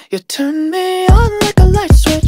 You turn me on like a light switch.